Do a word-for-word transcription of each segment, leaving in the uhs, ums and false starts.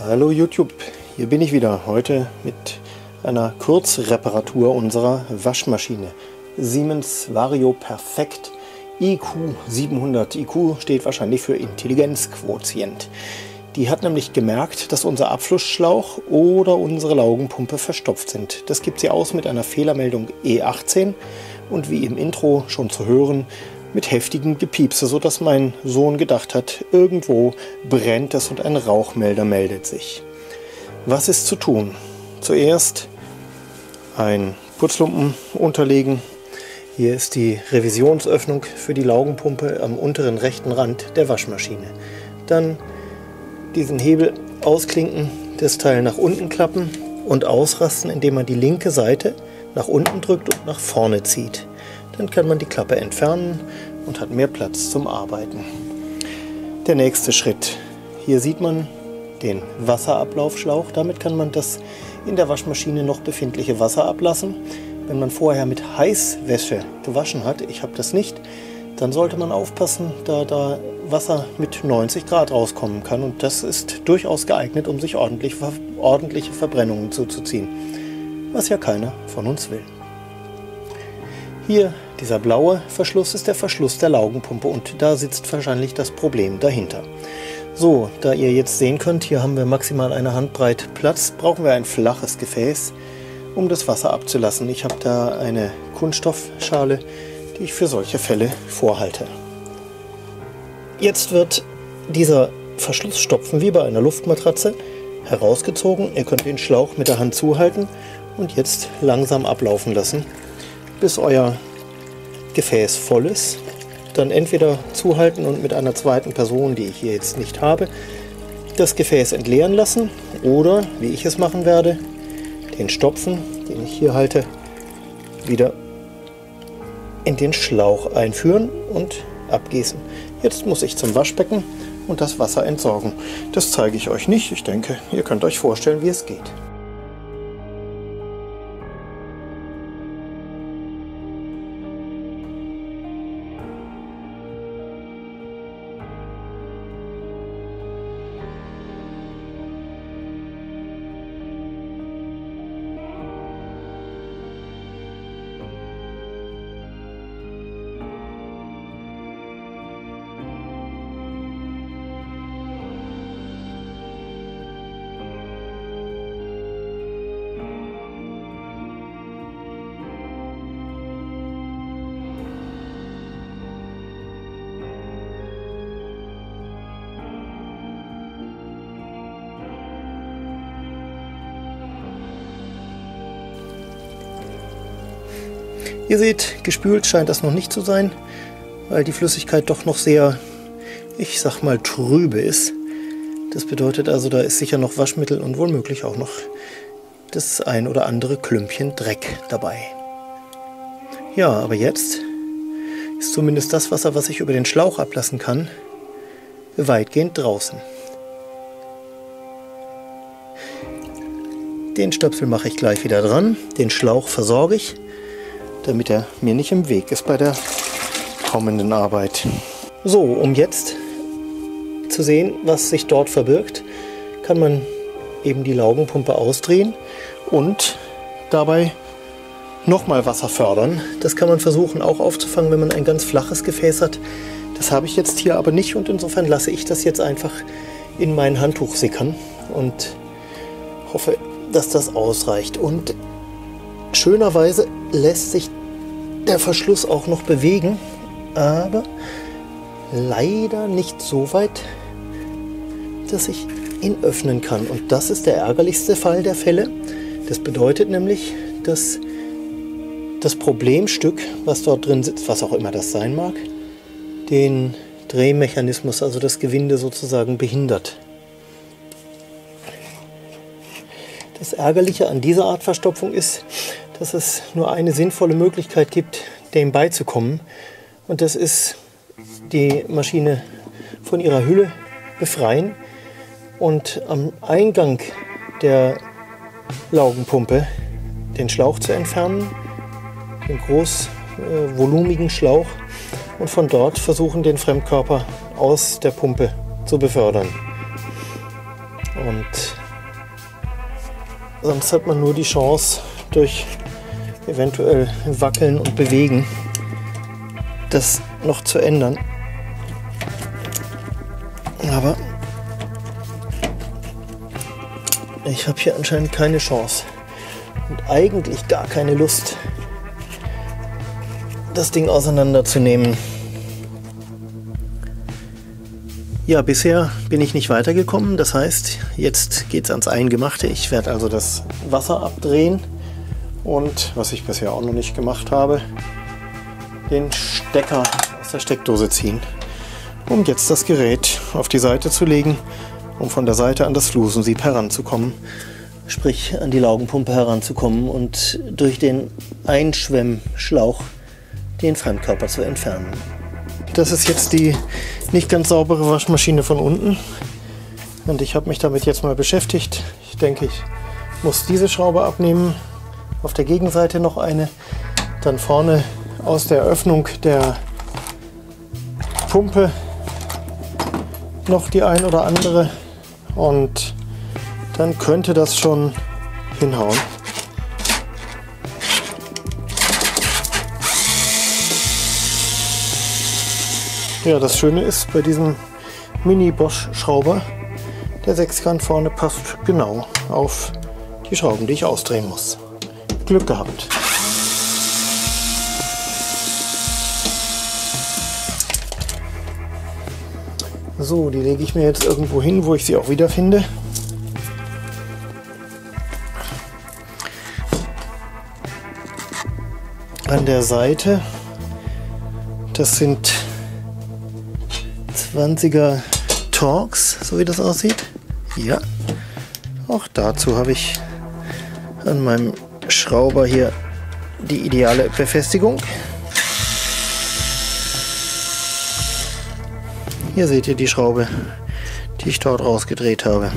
Hallo YouTube, hier bin ich wieder, heute mit einer Kurzreparatur unserer Waschmaschine. Siemens Vario Perfect I Q siebenhundert. I Q steht wahrscheinlich für Intelligenzquotient. Die hat nämlich gemerkt, dass unser Abflussschlauch oder unsere Laugenpumpe verstopft sind. Das gibt sie aus mit einer Fehlermeldung E achtzehn und wie im Intro schon zu hören, mit heftigem Gepiepse, sodass mein Sohn gedacht hat, irgendwo brennt es und ein Rauchmelder meldet sich. Was ist zu tun? Zuerst ein Putzlumpen unterlegen. Hier ist die Revisionsöffnung für die Laugenpumpe am unteren rechten Rand der Waschmaschine. Dann diesen Hebel ausklinken, das Teil nach unten klappen und ausrasten, indem man die linke Seite nach unten drückt und nach vorne zieht. Dann kann man die Klappe entfernen und hat mehr Platz zum Arbeiten. Der nächste Schritt. Hier sieht man den Wasserablaufschlauch. Damit kann man das in der Waschmaschine noch befindliche Wasser ablassen. Wenn man vorher mit Heißwäsche gewaschen hat, ich habe das nicht, dann sollte man aufpassen, da da Wasser mit neunzig Grad rauskommen kann. Und das ist durchaus geeignet, um sich ordentlich, ordentliche Verbrennungen zuzuziehen. Was ja keiner von uns will. Hier, dieser blaue Verschluss, ist der Verschluss der Laugenpumpe und da sitzt wahrscheinlich das Problem dahinter. So, da ihr jetzt sehen könnt, hier haben wir maximal eine Handbreit Platz, brauchen wir ein flaches Gefäß, um das Wasser abzulassen. Ich habe da eine Kunststoffschale, die ich für solche Fälle vorhalte. Jetzt wird dieser Verschlussstopfen wie bei einer Luftmatratze herausgezogen. Ihr könnt den Schlauch mit der Hand zuhalten und jetzt langsam ablaufen lassen, bis euer Gefäß voll ist. Dann entweder zuhalten und mit einer zweiten Person, die ich hier jetzt nicht habe, das Gefäß entleeren lassen oder, wie ich es machen werde, den Stopfen, den ich hier halte, wieder in den Schlauch einführen und abgießen. Jetzt muss ich zum Waschbecken und das Wasser entsorgen. Das zeige ich euch nicht. Ich denke, ihr könnt euch vorstellen, wie es geht. Ihr seht, gespült scheint das noch nicht zu sein, weil die Flüssigkeit doch noch sehr, ich sag mal, trübe ist. Das bedeutet also, da ist sicher noch Waschmittel und womöglich auch noch das ein oder andere Klümpchen Dreck dabei. Ja, aber jetzt ist zumindest das Wasser, was ich über den Schlauch ablassen kann, weitgehend draußen. Den Stöpsel mache ich gleich wieder dran, den Schlauch versorge ich, damit er mir nicht im Weg ist bei der kommenden Arbeit. So, um jetzt zu sehen, was sich dort verbirgt, kann man eben die Laugenpumpe ausdrehen und dabei nochmal Wasser fördern. Das kann man versuchen auch aufzufangen, wenn man ein ganz flaches Gefäß hat. Das habe ich jetzt hier aber nicht und insofern lasse ich das jetzt einfach in mein Handtuch sickern und hoffe, dass das ausreicht. Und schönerweise lässt sich der Verschluss auch noch bewegen, aber leider nicht so weit, dass ich ihn öffnen kann. Und das ist der ärgerlichste Fall der Fälle. Das bedeutet nämlich, dass das Problemstück, was dort drin sitzt, was auch immer das sein mag, den Drehmechanismus, also das Gewinde sozusagen behindert. Das Ärgerliche an dieser Art Verstopfung ist, dass es nur eine sinnvolle Möglichkeit gibt, dem beizukommen. Und das ist, die Maschine von ihrer Hülle befreien und am Eingang der Laugenpumpe den Schlauch zu entfernen, den großvolumigen Schlauch, und von dort versuchen, den Fremdkörper aus der Pumpe zu befördern. Und Sonst hat man nur die Chance, durch eventuell Wackeln und Bewegen das noch zu ändern. Aber ich habe hier anscheinend keine Chance und eigentlich gar keine Lust, das Ding auseinanderzunehmen. Ja, bisher bin ich nicht weitergekommen. Das heißt, jetzt geht es ans Eingemachte. Ich werde also das Wasser abdrehen und, was ich bisher auch noch nicht gemacht habe, den Stecker aus der Steckdose ziehen, um jetzt das Gerät auf die Seite zu legen, um von der Seite an das Flusensieb heranzukommen, sprich an die Laugenpumpe heranzukommen und durch den Einschwemmschlauch den Fremdkörper zu entfernen. Das ist jetzt die nicht ganz saubere Waschmaschine von unten und ich habe mich damit jetzt mal beschäftigt. Ich denke, ich muss diese Schraube abnehmen, auf der Gegenseite noch eine, dann vorne aus der Öffnung der Pumpe noch die ein oder andere und dann könnte das schon hinhauen. Ja, das Schöne ist, bei diesem Mini-Bosch-Schrauber, der Sechskant vorne passt genau auf die Schrauben, die ich ausdrehen muss. Glück gehabt. So, die lege ich mir jetzt irgendwo hin, wo ich sie auch wiederfinde. An der Seite, das sind zwanziger Torx, so wie das aussieht. Ja, auch dazu habe ich an meinem Schrauber hier die ideale Befestigung. Hier seht ihr die Schraube, die ich dort rausgedreht habe.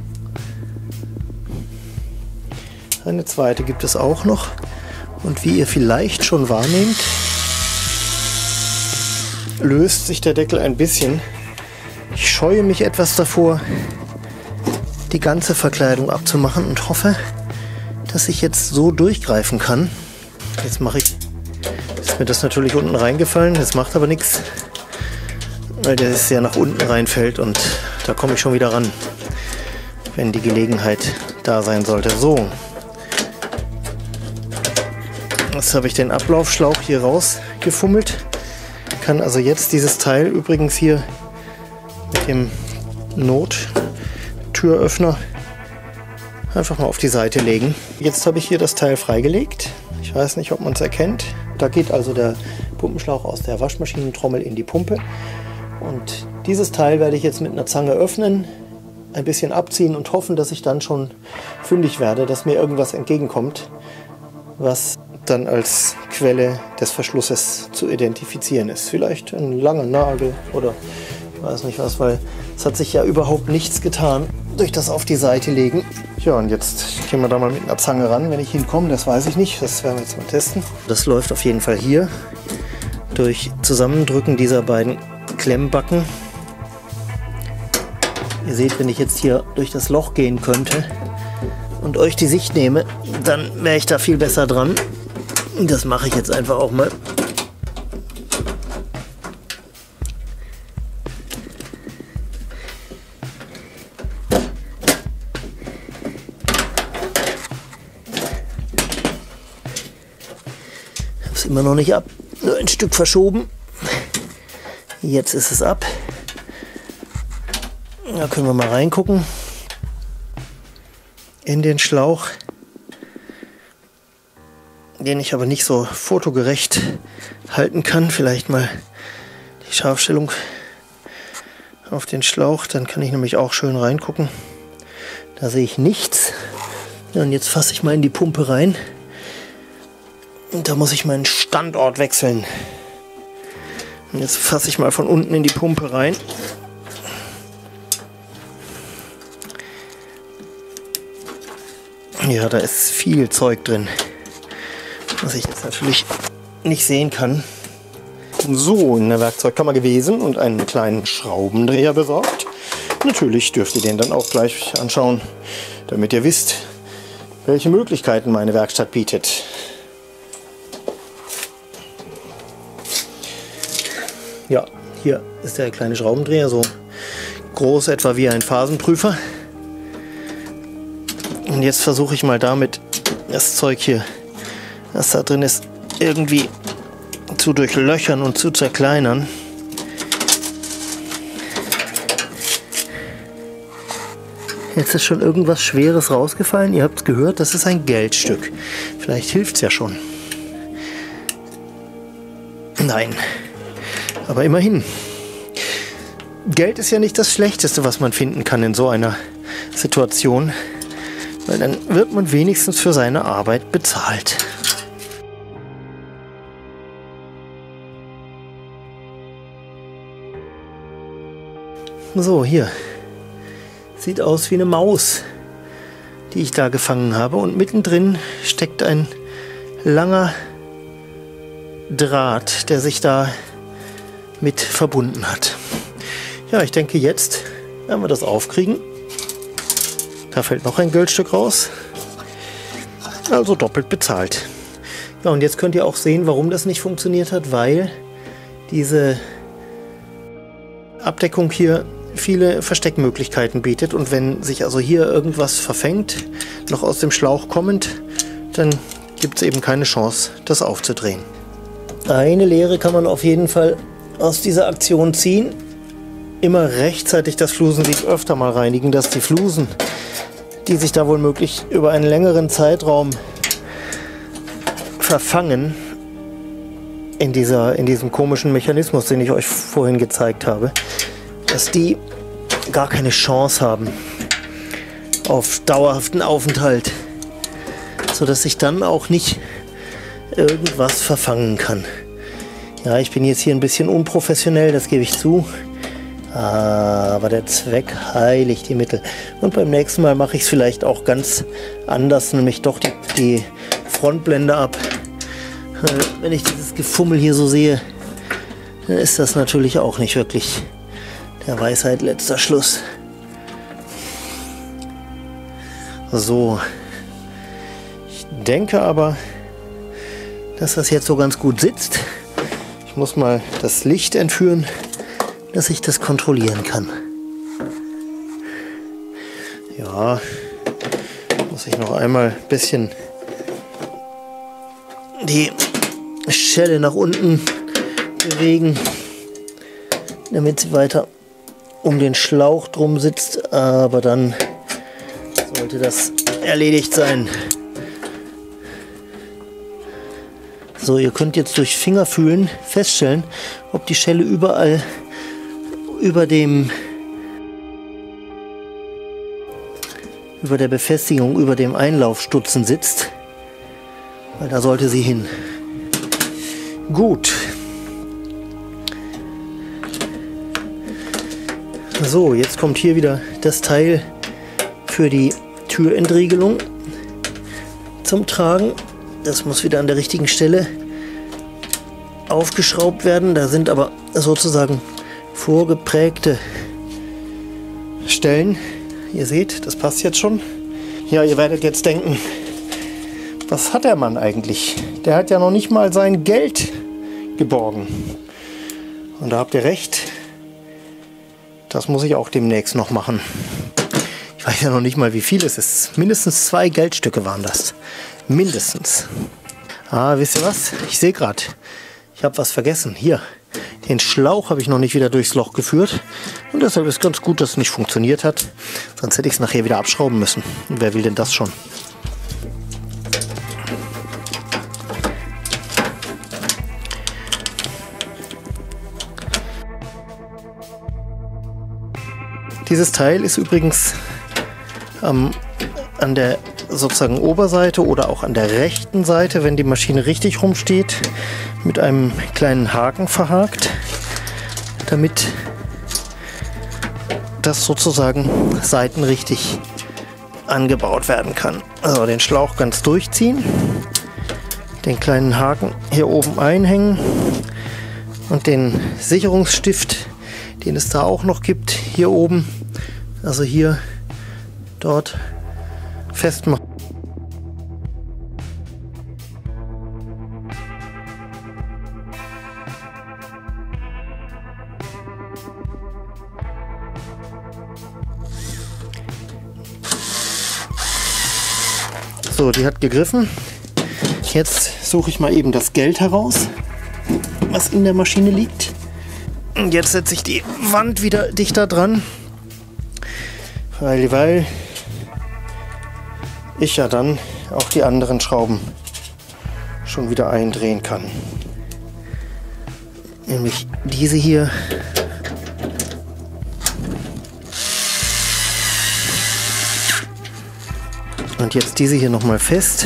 Eine zweite gibt es auch noch und wie ihr vielleicht schon wahrnehmt, löst sich der Deckel ein bisschen. Ich scheue mich etwas davor, die ganze Verkleidung abzumachen und hoffe, dass ich jetzt so durchgreifen kann. Jetzt mache ich, ist mir das natürlich unten reingefallen, das macht aber nichts, weil der sehr nach unten reinfällt und da komme ich schon wieder ran, wenn die Gelegenheit da sein sollte. So, jetzt habe ich den Ablaufschlauch hier rausgefummelt. Kann also jetzt dieses Teil übrigens hier mit dem Nottüröffner einfach mal auf die Seite legen. Jetzt habe ich hier das Teil freigelegt. Ich weiß nicht, ob man es erkennt. Da geht also der Pumpenschlauch aus der Waschmaschinentrommel in die Pumpe. Und dieses Teil werde ich jetzt mit einer Zange öffnen, ein bisschen abziehen und hoffen, dass ich dann schon fündig werde, dass mir irgendwas entgegenkommt, was dann als Quelle des Verschlusses zu identifizieren ist. Vielleicht ein langer Nagel oder ich weiß nicht was, weil es hat sich ja überhaupt nichts getan durch das auf die Seite legen. Ja, und jetzt gehen wir da mal mit einer Zange ran, wenn ich hinkomme, das weiß ich nicht, das werden wir jetzt mal testen. Das läuft auf jeden Fall hier durch Zusammendrücken dieser beiden Klemmbacken. Ihr seht, wenn ich jetzt hier durch das Loch gehen könnte und euch die Sicht nehme, dann wäre ich da viel besser dran. Das mache ich jetzt einfach auch mal. Ich habe es immer noch nicht ab, nur ein Stück verschoben. Jetzt ist es ab. Da können wir mal reingucken in den Schlauch, den ich aber nicht so fotogerecht halten kann. Vielleicht mal die Scharfstellung auf den Schlauch, dann kann ich nämlich auch schön reingucken. Da sehe ich nichts. Und jetzt fasse ich mal in die Pumpe rein. Und da muss ich meinen Standort wechseln. Und jetzt fasse ich mal von unten in die Pumpe rein. Ja, da ist viel Zeug drin, was ich jetzt natürlich nicht sehen kann. So, in der Werkzeugkammer gewesen und einen kleinen Schraubendreher besorgt. Natürlich dürft ihr den dann auch gleich anschauen, damit ihr wisst, welche Möglichkeiten meine Werkstatt bietet. Ja, hier ist der kleine Schraubendreher, so groß etwa wie ein Phasenprüfer. Und jetzt versuche ich mal damit das Zeug hier, was da drin ist, irgendwie zu durchlöchern und zu zerkleinern. Jetzt ist schon irgendwas Schweres rausgefallen. Ihr habt es gehört, das ist ein Geldstück. Vielleicht hilft es ja schon. Nein, aber immerhin. Geld ist ja nicht das Schlechteste, was man finden kann in so einer Situation. Weil dann wird man wenigstens für seine Arbeit bezahlt. So, hier. Sieht aus wie eine Maus, die ich da gefangen habe. Und mittendrin steckt ein langer Draht, der sich da mit verbunden hat. Ja, ich denke, jetzt werden wir das aufkriegen. Da fällt noch ein Geldstück raus. Also doppelt bezahlt. Ja, und jetzt könnt ihr auch sehen, warum das nicht funktioniert hat, weil diese Abdeckung hier viele Versteckmöglichkeiten bietet. Und wenn sich also hier irgendwas verfängt, noch aus dem Schlauch kommend, dann gibt es eben keine Chance, das aufzudrehen. Eine Lehre kann man auf jeden Fall aus dieser Aktion ziehen. Immer rechtzeitig das Flusensieb öfter mal reinigen, dass die Flusen, die sich da wohl möglich über einen längeren Zeitraum verfangen, in, dieser, in diesem komischen Mechanismus, den ich euch vorhin gezeigt habe, dass die gar keine Chance haben auf dauerhaften Aufenthalt, sodass sich dann auch nicht irgendwas verfangen kann. Ja, ich bin jetzt hier ein bisschen unprofessionell, das gebe ich zu. Aber der Zweck heiligt die Mittel. Und beim nächsten Mal mache ich es vielleicht auch ganz anders, nämlich doch die, die Frontblende ab. Wenn ich dieses Gefummel hier so sehe, dann ist das natürlich auch nicht wirklich der Weisheit letzter Schluss. So. Ich denke aber, dass das jetzt so ganz gut sitzt. Ich muss mal das Licht entführen, dass ich das kontrollieren kann. Ja, muss ich noch einmal ein bisschen die Schelle nach unten bewegen, damit sie weiter um den Schlauch drum sitzt, aber dann sollte das erledigt sein. So, ihr könnt jetzt durch Fingerfühlen feststellen, ob die Schelle überall über dem über der Befestigung, über dem Einlaufstutzen sitzt, weil da sollte sie hin. Gut. So, jetzt kommt hier wieder das Teil für die Türentriegelung zum Tragen. Das muss wieder an der richtigen Stelle aufgeschraubt werden. Da sind aber sozusagen vorgeprägte Stellen. Ihr seht, das passt jetzt schon. Ja, ihr werdet jetzt denken, was hat der Mann eigentlich? Der hat ja noch nicht mal sein Geld geborgen. Und da habt ihr recht. Das muss ich auch demnächst noch machen. Ich weiß ja noch nicht mal, wie viel es ist. Mindestens zwei Geldstücke waren das. Mindestens. Ah, wisst ihr was? Ich sehe gerade, ich habe was vergessen. Hier, den Schlauch habe ich noch nicht wieder durchs Loch geführt. Und deshalb ist ganz gut, dass es nicht funktioniert hat. Sonst hätte ich es nachher wieder abschrauben müssen. Und wer will denn das schon? Dieses Teil ist übrigens ähm, an der sozusagen Oberseite oder auch an der rechten Seite, wenn die Maschine richtig rumsteht, mit einem kleinen Haken verhakt, damit das sozusagen seitenrichtig angebaut werden kann. Also den Schlauch ganz durchziehen, den kleinen Haken hier oben einhängen und den Sicherungsstift, den es da auch noch gibt, hier oben, also hier, dort festmachen. So, die hat gegriffen. Jetzt suche ich mal eben das Geld heraus, was in der Maschine liegt. Und jetzt setze ich die Wand wieder dichter dran, weil, weil ich ja dann auch die anderen Schrauben schon wieder eindrehen kann. Nämlich diese hier. Und jetzt diese hier nochmal fest.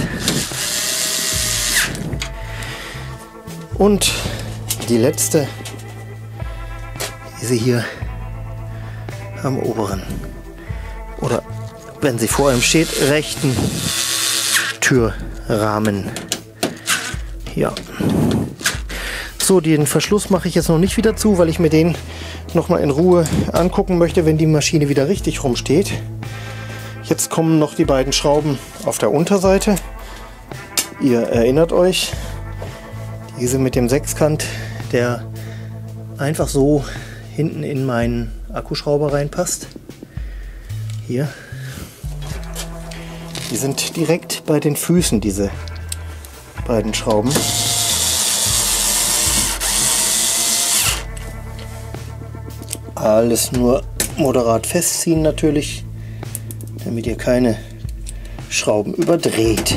Und die letzte, diese hier am oberen oder wenn sie vor einem steht, rechten Türrahmen. Ja. So, den Verschluss mache ich jetzt noch nicht wieder zu, weil ich mir den nochmal in Ruhe angucken möchte, wenn die Maschine wieder richtig rumsteht. Jetzt kommen noch die beiden Schrauben auf der Unterseite. Ihr erinnert euch, diese mit dem Sechskant, der einfach so hinten in meinen Akkuschrauber reinpasst. Hier. Die sind direkt bei den Füßen, diese beiden Schrauben. Alles nur moderat festziehen natürlich, damit ihr keine Schrauben überdreht.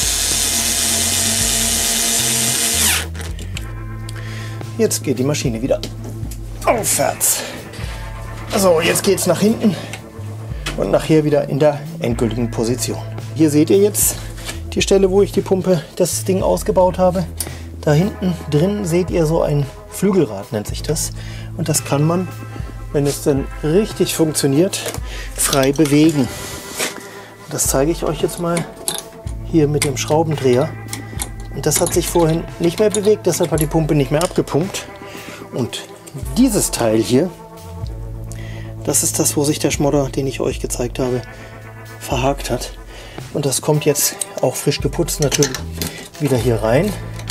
Jetzt geht die Maschine wieder aufwärts. So, jetzt geht es nach hinten und nachher wieder in der endgültigen Position. Hier seht ihr jetzt die Stelle, wo ich die Pumpe, das Ding ausgebaut habe. Da hinten drin seht ihr so ein Flügelrad, nennt sich das. Und das kann man, wenn es denn richtig funktioniert, frei bewegen. Das zeige ich euch jetzt mal hier mit dem Schraubendreher. Und das hat sich vorhin nicht mehr bewegt, deshalb hat die Pumpe nicht mehr abgepumpt. Und dieses Teil hier, das ist das, wo sich der Schmodder, den ich euch gezeigt habe, verhakt hat. Und das kommt jetzt auch frisch geputzt natürlich wieder hier rein,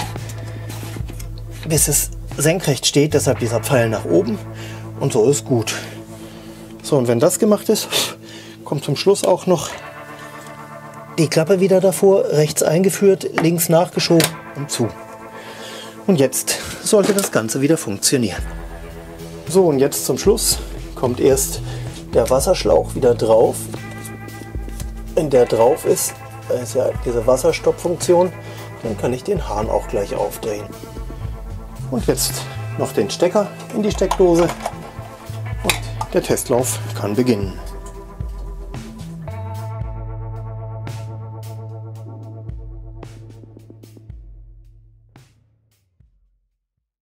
bis es senkrecht steht, deshalb dieser Pfeil nach oben. Und so ist gut. So, und wenn das gemacht ist, kommt zum Schluss auch noch die Klappe wieder davor, rechts eingeführt, links nachgeschoben und zu. Und jetzt sollte das Ganze wieder funktionieren. So, und jetzt zum Schluss kommt erst der Wasserschlauch wieder drauf. Wenn der drauf ist, da ist ja diese Wasserstoppfunktion, dann kann ich den Hahn auch gleich aufdrehen. Und jetzt noch den Stecker in die Steckdose und der Testlauf kann beginnen.